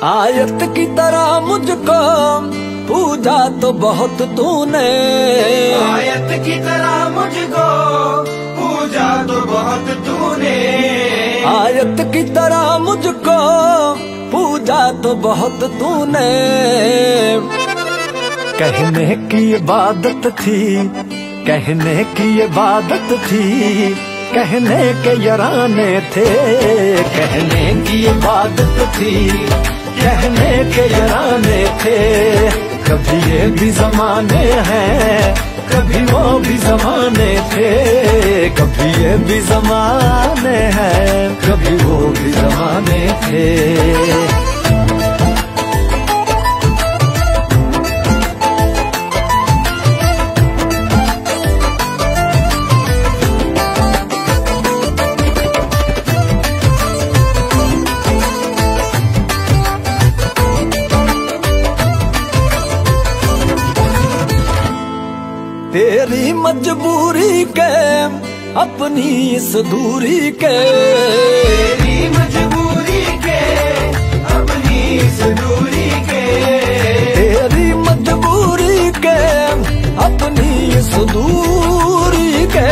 आयत की तरह मुझको पूजा तो बहुत तूने, आयत की तरह मुझको पूजा तो बहुत तूने, आयत की तरह मुझको पूजा तो बहुत तूने। कहने की इबादत थी, कहने की इबादत थी, कहने के यराने थे, कहने की इबादत थी, कहने के यराने थे। कभी ये भी जमाने हैं, कभी वो भी जमाने थे, कभी ये भी जमाने हैं, कभी वो भी जमाने थे। तेरी मजबूरी के अपनी इस दूरी के, तेरी मजबूरी के अपनी इस दूरी के, तेरी मजबूरी के अपनी इस दूरी के।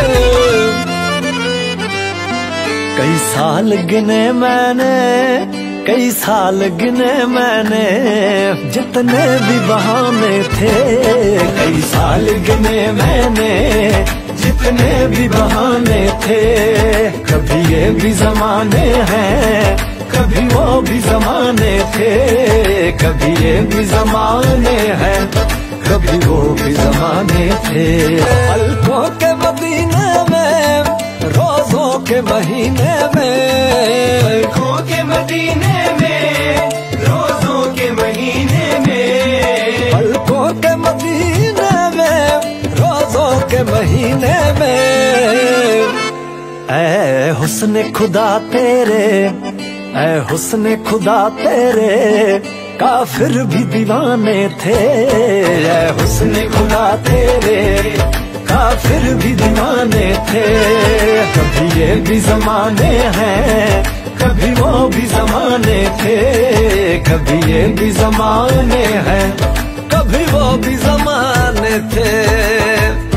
कई साल गिने मैंने, कई साल गिने मैंने, जितने भी बहाने थे, कई साल गिने मैंने, जितने भी बहाने थे। कभी ये भी जमाने हैं, कभी वो भी जमाने थे, कभी ये भी जमाने हैं, कभी वो भी जमाने थे। पलकों के मदीने में, रोजों के महीने में, पलकों के मदीने में, रोजों के महीने में, पलकों के मदीने में, रोजों के महीने में। ऐ हुस्न खुदा तेरे, ऐ हुस्न खुदा तेरे, काफिर भी दीवाने थे। ऐ हुस्न खुदा तेरे, काफिर भी दीवाने थे। कभी ये भी जमाने हैं, कभी वो भी जमाने थे, कभी ये भी जमाने हैं, कभी वो भी जमाने थे।